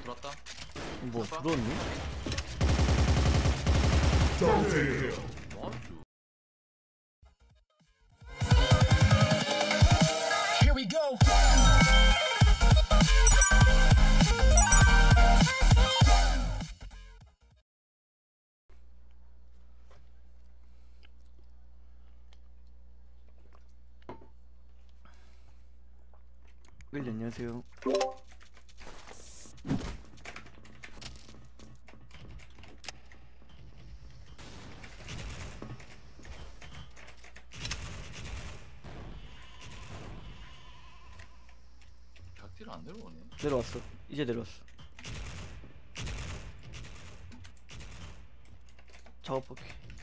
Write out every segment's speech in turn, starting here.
들어왔다. 뭐 봐봐. 들어왔니? 나이스. Here we go. 안녕하세요. 닭티를 안 내려오네. 내려왔어. 이제 내려왔어. 작업복귀.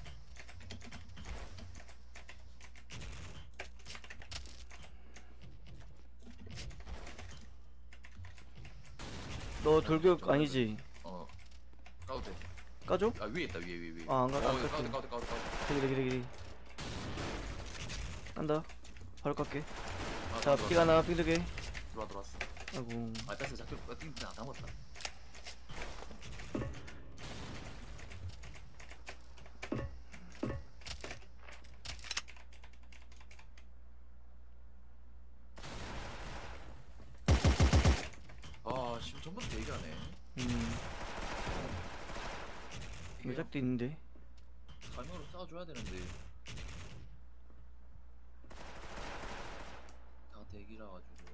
너 돌격 아니지? 까도 돼. 까줘? 아 위에 있다 위에. 아, 안 가- 안 까도 깠지. 돼, 까도 돼. 기다려. 깐다. 바로 깎게. 아, 자, 피가 나, 삐두개. 들어왔어. 아이고. 아 뺐어. 자꾸 띵다 담았다. 아 지금 전부터 얘기하네. 외작도 있는데. 갈매로 쏴줘야 되는데. 다 대기라 가지고.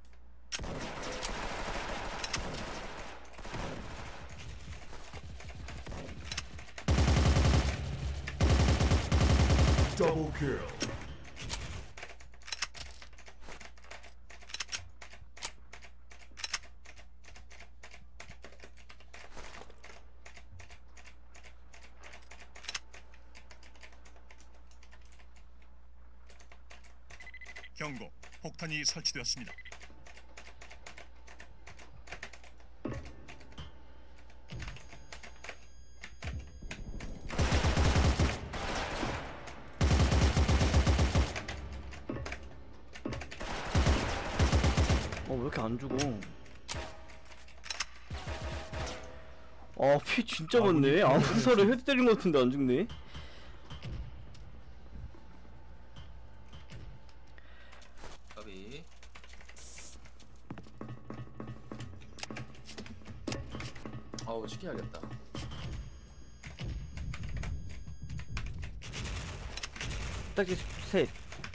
Double kill. 경고, 폭탄이 설치되었습니다. 왜 이렇게 안 죽어? 피 진짜 많네. 아무사를 헤드 때린 것 같은데 안 죽네. 까비. 아우 지켜야겠다. 딱지 셋.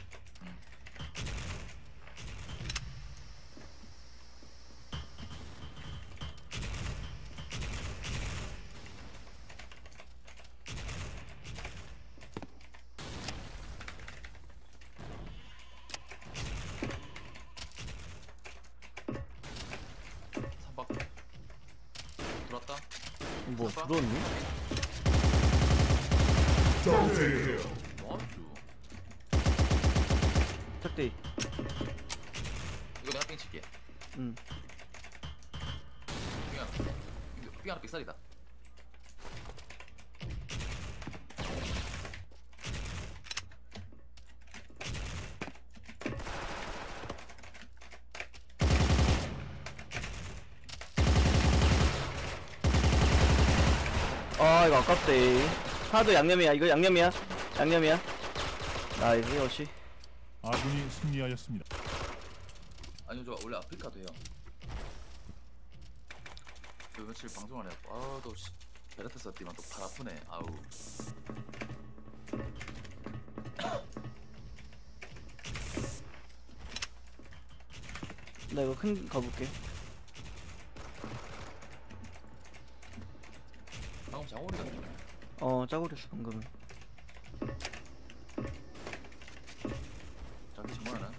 삼박. 들어왔다. 뭐 들어왔니? Double kill. 나이스. 짝대. 이거 내가 뺑 칠게. 응. 삥 하나 삑살이다. 이거 아깝대. 하나도 양념이야. 이거 양념이야. 나이스 역시. 아군이 승리하였습니다. 아니요 저 원래 아프리카도 해요. 저 며칠 방송 안 해갖고 아또 베레타 썼더만 또 팔 아프네. 아우. 나 이거 큰 가볼게. 방금 장원이 같네. 짜고렸어 방금은. 자기 정말 하나?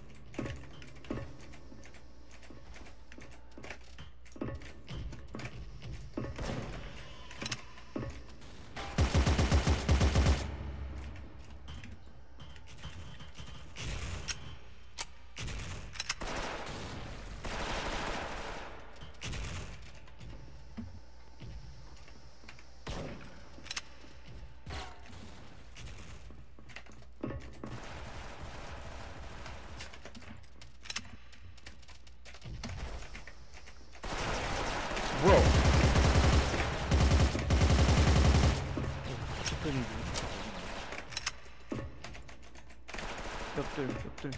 뭐야? 벽돌이지. 벽돌.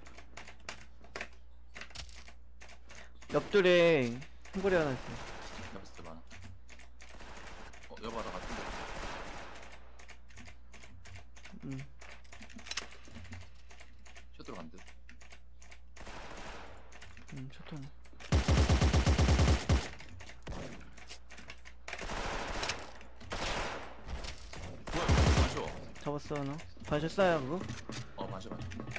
옆돌에 한거리 하나 있어. 잡았을 때 많아. 여봐라 같은데. 셔틀 간 듯. 초통. 뭐야? 마셔. 잡았어 하나. 반샷 쏴야 그거? 마셔.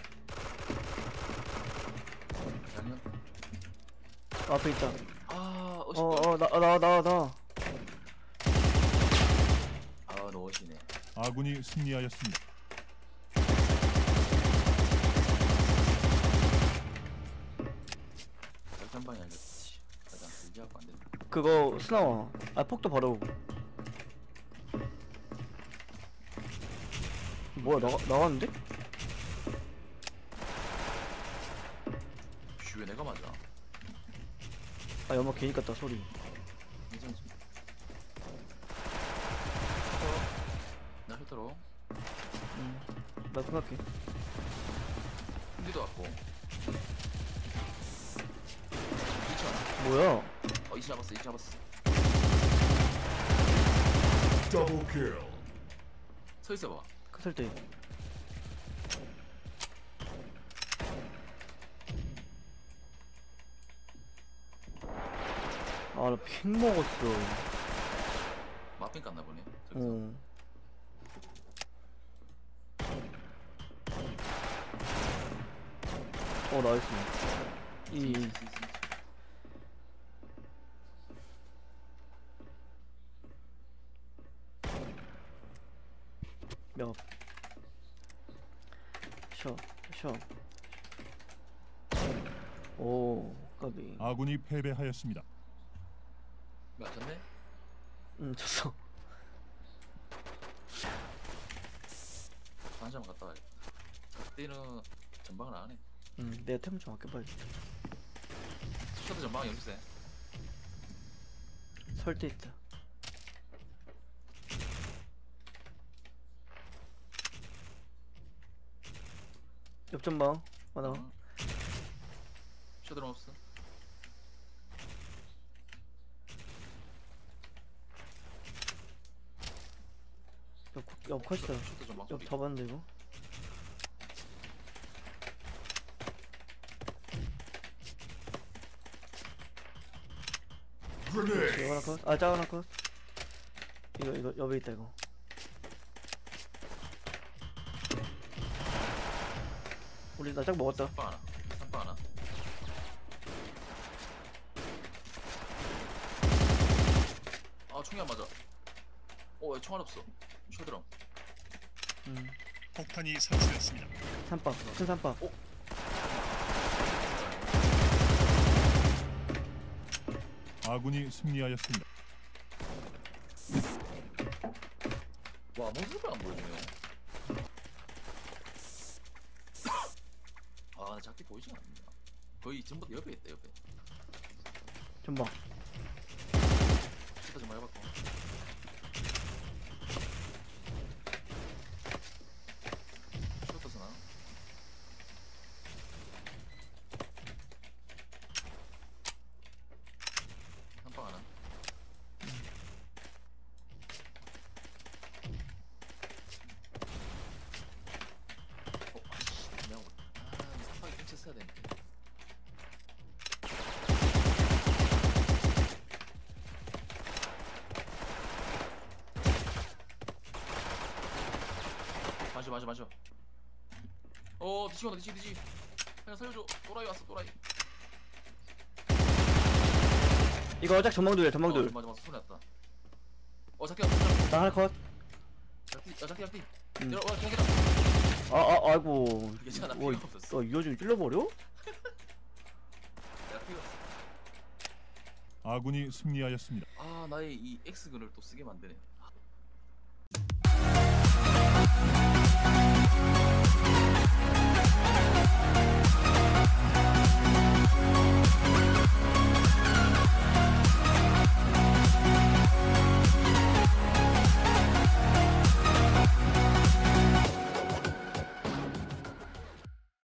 양념. 앞에 있다. 나와. 너시네. 아군이 승리하였습니다. 절단방이 알렸지. 가장 들지하고 안 된다. 그거 스나와. 폭도 바로. 뭐야 나왔는데? 왜 내가 맞아? 연막 괜히 깠다 소리. 괜찮지? 나 셔틀로. 나 생각해. 흔디도 왔고. 이치 하나. 뭐야? 이치 잡았어. Double kill. 서 있어봐. 끝을 때. 나 핑 먹었어. 마핑 깠나 보네. 저기서. 나이스. 이 몇. 셔. 오, 까비. 아군이 패배하였습니다. 맞았네? 졌어. 한 잔만 갔다 와야겠다. 그때는 전방을 안 하네. 내가 템 좀 아껴봐야지. 셔틀 전방이 여기 있어. 설대 있다. 옆전방 하나. 셔틀은 없어. 옆 컷이다. 셔틀 전방 옆 소리. 잡았는데 이거. Grenade. 이거 하나 컷. 작 하나 컷. 이거 옆에 있다 이거. 우리 나 짝 먹었다. 삼바 하나. 총이 안 맞아. 왜 총알 없어? 셔드럼. 폭탄이 설치되었습니다. 삼박. 큰 삼박. 아군이 승리하였습니다. 와, 모습을 안 보여주네. 나 작게 보이지 않는다. 거의 전부 다 옆에 있다, 옆에. 전방. 셔터 좀 해봤고. 셔터 쓰나? 한방 하나. 미안하고. 이 삼방이 뭉쳤어야 되는데. 마셔. 뒤지. 그냥 살려줘. 또라이 왔어, 또라이. 이거 짝 전방돌이야 전방돌. 맞아. 소리 났다. 작게 왔어. 나 하나 컷. 작게. 응. 경기다. 아이고. 괜찮아, 피가 없었어. 이 여중 찔러버려? 내가 피가 없어. 아군이 승리하였습니다. 나의 이 X근을 또 쓰게 만드네.